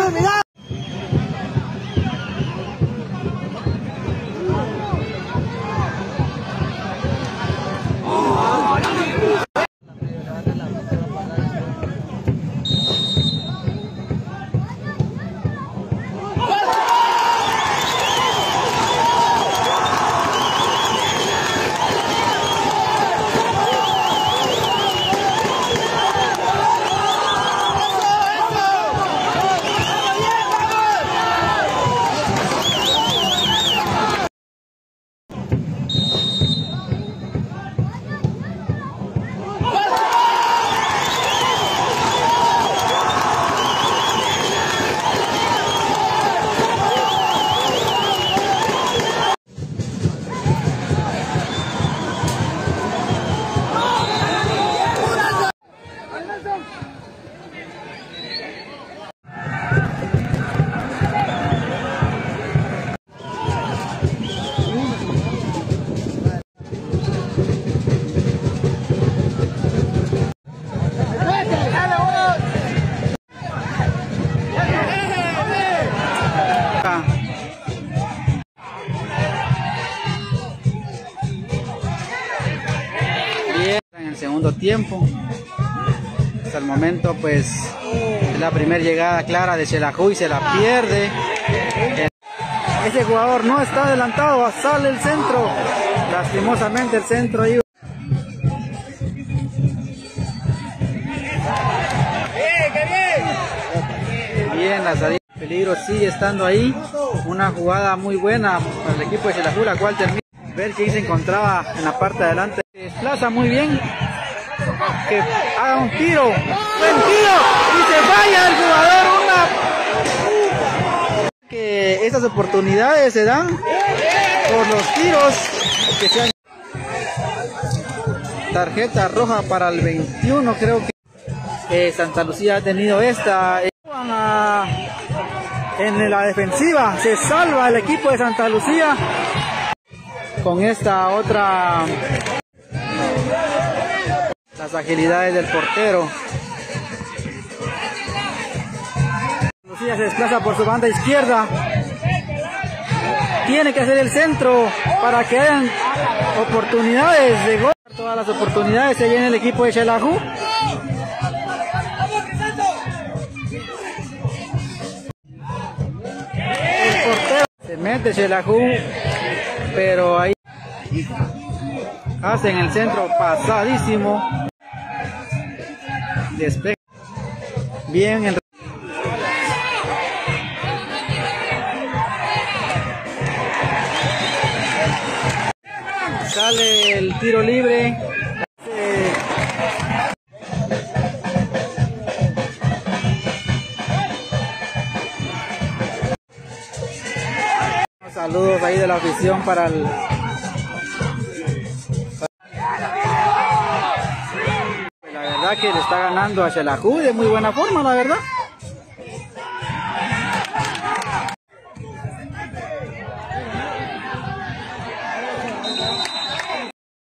mira. En el segundo tiempo, hasta el momento pues es la primera llegada clara de Xelajú y se la pierde. Ese jugador no está adelantado, sale el centro, lastimosamente el centro ahí. Bien, la salida, el peligro sigue estando ahí, una jugada muy buena para el equipo de Xelajú, la cual termina. Ver quién se encontraba en la parte de adelante. Se desplaza muy bien. Que haga un tiro. Buen tiro. Y se falla el jugador. Que esas oportunidades se dan por los tiros que se han. Tarjeta roja para el 21. Creo que Santa Lucía ha tenido esta. En la defensiva se salva el equipo de Santa Lucía. Con esta otra, las agilidades del portero. Lucía se desplaza por su banda izquierda. Tiene que hacer el centro para que hayan oportunidades de gol. Todas las oportunidades se viene el equipo de Xelajú. El portero se mete Xelajú, pero ahí hacen el centro pasadísimo. Despega bien el. Sale el tiro libre. Saludos ahí de la afición para el. La verdad que le está ganando a Xelajú de muy buena forma, la verdad.